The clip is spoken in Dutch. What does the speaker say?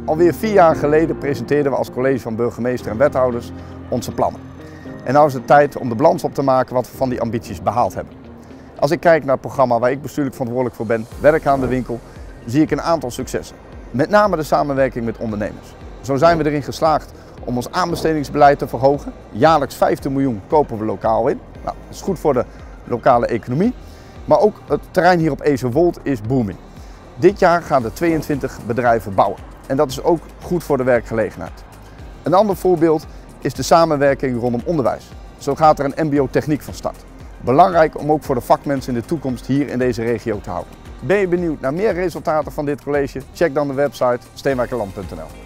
Alweer 4 jaar geleden presenteerden we als college van burgemeester en wethouders onze plannen. En nu is het tijd om de balans op te maken wat we van die ambities behaald hebben. Als ik kijk naar het programma waar ik bestuurlijk verantwoordelijk voor ben, Werk aan de winkel, zie ik een aantal successen. Met name de samenwerking met ondernemers. Zo zijn we erin geslaagd om ons aanbestedingsbeleid te verhogen. Jaarlijks 15 miljoen kopen we lokaal in. Nou, dat is goed voor de lokale economie. Maar ook het terrein hier op Eeserwold is booming. Dit jaar gaan er 22 bedrijven bouwen. En dat is ook goed voor de werkgelegenheid. Een ander voorbeeld is de samenwerking rondom onderwijs. Zo gaat er een mbo techniek van start. Belangrijk om ook voor de vakmensen in de toekomst hier in deze regio te houden. Ben je benieuwd naar meer resultaten van dit college? Check dan de website steenwijkerland.nl.